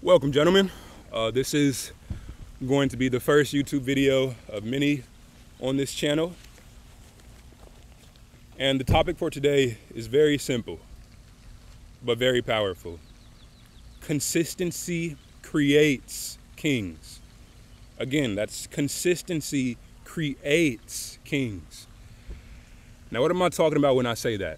Welcome, gentlemen. This is going to be the first YouTube video of many on this channel. And the topic for today is very simple, but very powerful. Consistency creates kings. Again, that's consistency creates kings. Now, what am I talking about when I say that?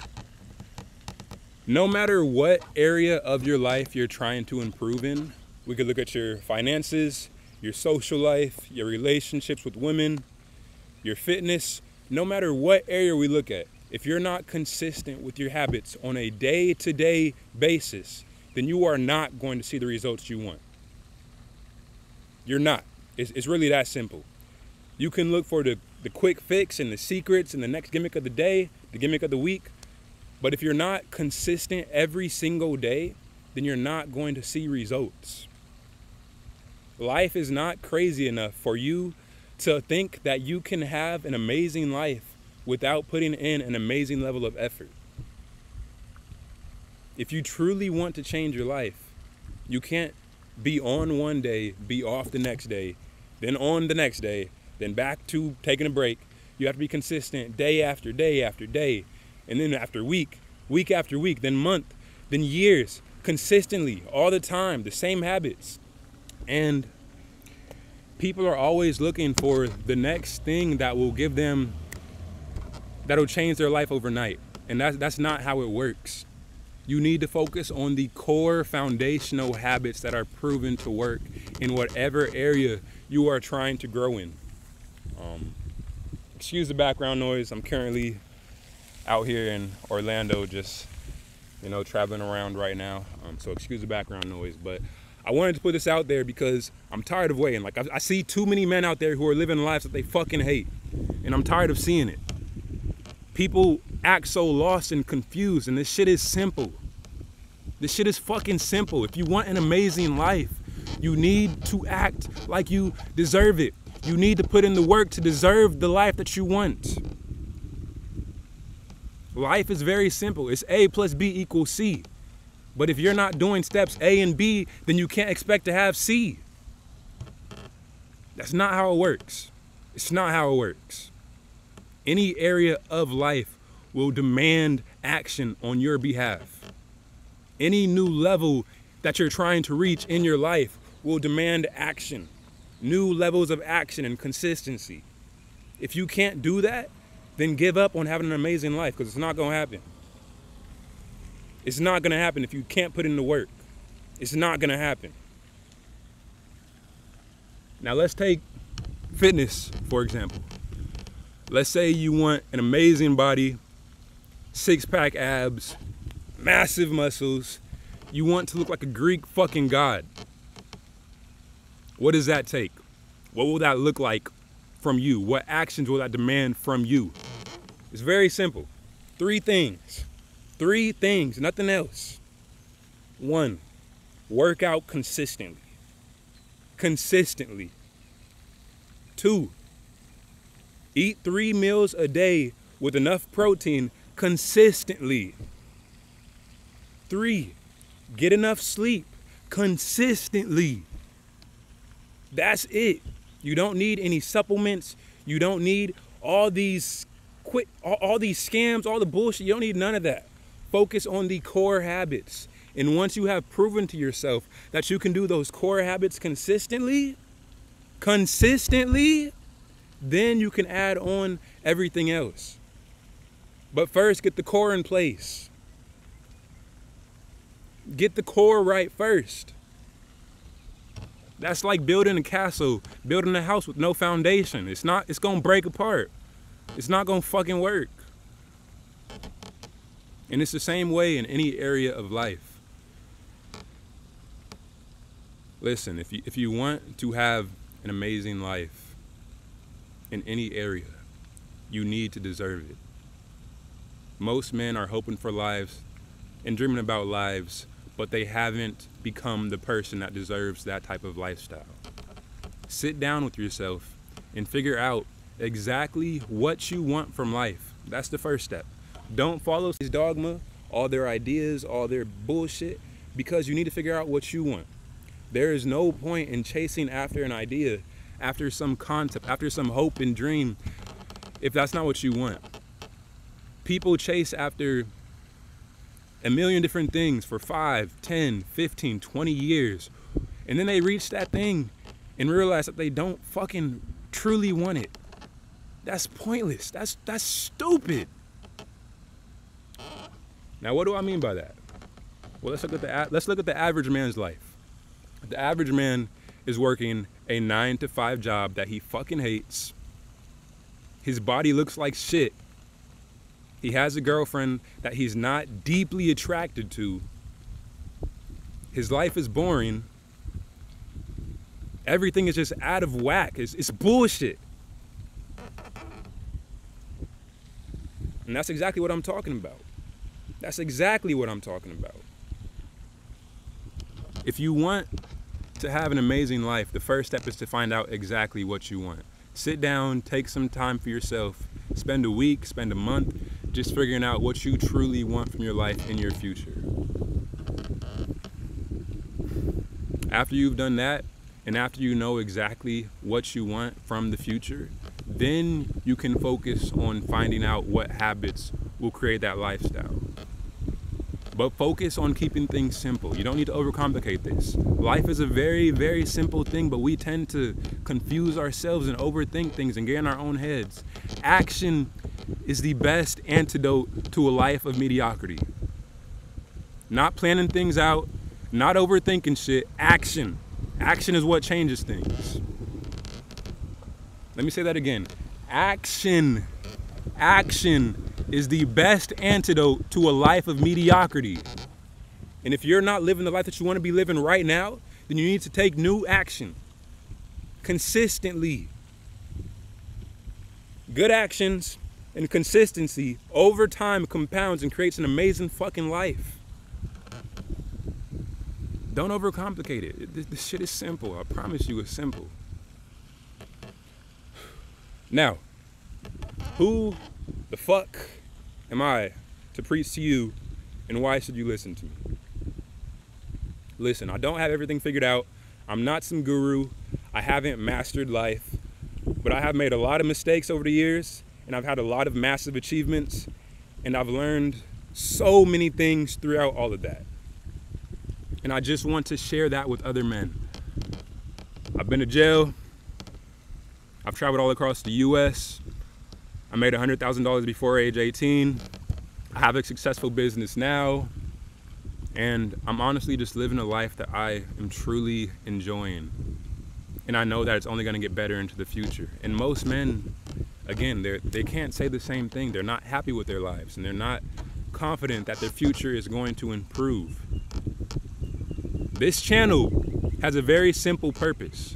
No matter what area of your life you're trying to improve in, we could look at your finances, your social life, your relationships with women, your fitness. No matter what area we look at, if you're not consistent with your habits on a day-to-day basis, then you are not going to see the results you want. You're not. It's really that simple. You can look for the quick fix and the secrets and the next gimmick of the day, the gimmick of the week. But if you're not consistent every single day, then you're not going to see results. Life is not crazy enough for you to think that you can have an amazing life without putting in an amazing level of effort. If you truly want to change your life, you can't be on one day, be off the next day, then on the next day, then back to taking a break. You have to be consistent day after day after day. And then after week after week, then month, then years, consistently, all the time, the same habits. And people are always looking for the next thing that will give them, that'll change their life overnight. And that's not how it works. You need to focus on the core foundational habits that are proven to work in whatever area you are trying to grow in. Excuse the background noise. I'm currently out here in Orlando, just, traveling around right now. So excuse the background noise, but I wanted to put this out there because I'm tired of waiting. Like, I see too many men out there who are living lives that they fucking hate, and I'm tired of seeing it. People act so lost and confused, and this shit is simple. This shit is fucking simple. If you want an amazing life, you need to act like you deserve it. You need to put in the work to deserve the life that you want. Life is very simple. It's A plus B equals C. But if you're not doing steps A and B, then you can't expect to have C. That's not how it works. It's not how it works. Any area of life will demand action on your behalf. Any new level that you're trying to reach in your life will demand action. New levels of action and consistency. If you can't do that, then give up on having an amazing life, because it's not going to happen. It's not going to happen if you can't put in the work. It's not going to happen. Now let's take fitness, for example. Let's say you want an amazing body, six-pack abs, massive muscles. You want to look like a Greek fucking god. What does that take? What will that look like from you? What actions will that demand from you? It's very simple. Three things, nothing else. 1, work out consistently. 2, eat 3 meals a day with enough protein consistently. 3, get enough sleep consistently. That's it. You don't need any supplements. You don't need all these scams, all the bullshit. You don't need none of that. Focus on the core habits. And once you have proven to yourself that you can do those core habits consistently, then you can add on everything else. But first, get the core in place. Get the core right first. That's like building a castle, building a house with no foundation. It's gonna break apart. It's not gonna fucking work. And it's the same way in any area of life. Listen, if you want to have an amazing life in any area, you need to deserve it. Most men are hoping for lives and dreaming about lives, but they haven't become the person that deserves that type of lifestyle. Sit down with yourself and figure out exactly what you want from life. That's the first step. Don't follow his dogma, all their ideas, all their bullshit, because you need to figure out what you want. There is no point in chasing after an idea, after some concept, after some hope and dream, if that's not what you want. People chase after a million different things for 5, 10, 15, 20 years. And then they reach that thing and realize that they don't fucking truly want it. That's pointless. That's stupid. Now, what do I mean by that? Well, let's look at the average man's life. The average man is working a 9-to-5 job that he fucking hates. His body looks like shit. He has a girlfriend that he's not deeply attracted to. His life is boring. Everything is just out of whack. It's bullshit. And that's exactly what I'm talking about. That's exactly what I'm talking about. If you want to have an amazing life, the first step is to find out exactly what you want. Sit down, take some time for yourself. Spend a week, spend a month, just figuring out what you truly want from your life in your future. After you've done that, and after you know exactly what you want from the future, then you can focus on finding out what habits will create that lifestyle. But focus on keeping things simple. You don't need to overcomplicate this. Life is a very, very simple thing, but we tend to confuse ourselves and overthink things and get in our own heads. Action is the best antidote to a life of mediocrity. Not planning things out, not overthinking shit. Action. Action is what changes things. Let me say that again. Action. Action is the best antidote to a life of mediocrity. And if you're not living the life that you want to be living right now, then you need to take new action. Consistently. Good actions and consistency over time compounds and creates an amazing fucking life. Don't overcomplicate it. This shit is simple. I promise you it's simple. Now, who the fuck am I to preach to you, and why should you listen to me? Listen, I don't have everything figured out. I'm not some guru. I haven't mastered life, but I have made a lot of mistakes over the years, and I've had a lot of massive achievements, and I've learned so many things throughout all of that. And I just want to share that with other men. I've been to jail. I've traveled all across the US. I made $100,000 before age 18. I have a successful business now. And I'm honestly just living a life that I am truly enjoying. And I know that it's only gonna get better into the future. And most men, again, they can't say the same thing. They're not happy with their lives, and they're not confident that their future is going to improve. This channel has a very simple purpose: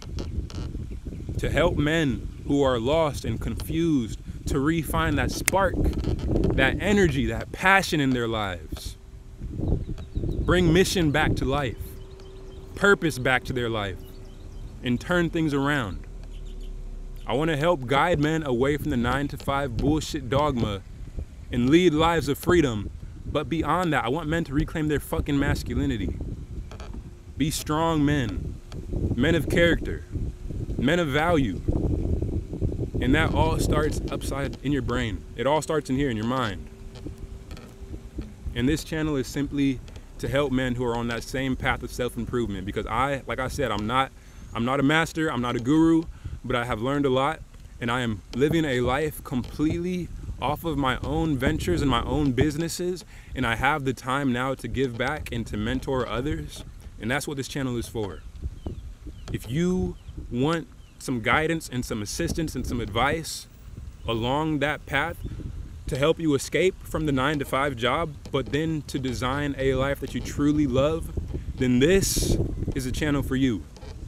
to help men who are lost and confused to refine that spark, that energy, that passion in their lives. Bring mission back to life, purpose back to their life, and turn things around. I want to help guide men away from the 9-to-5 bullshit dogma and lead lives of freedom. But beyond that, I want men to reclaim their fucking masculinity. Be strong men, men of character, men of value. And that all starts upside in your brain. It all starts in here, in your mind. And this channel is simply to help men who are on that same path of self-improvement. Because like I said, I'm not a master, I'm not a guru, but I have learned a lot, and I am living a life completely off of my own ventures and my own businesses, and I have the time now to give back and to mentor others. And that's what this channel is for. If you want some guidance and some assistance and some advice along that path to help you escape from the 9-to-5 job, but then to design a life that you truly love, then this is a channel for you.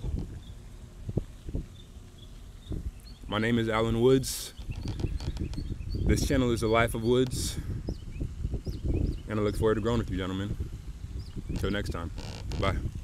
My name is Alan Woods. This channel is The Life of Woods. And I look forward to growing with you, gentlemen. Until next time, bye.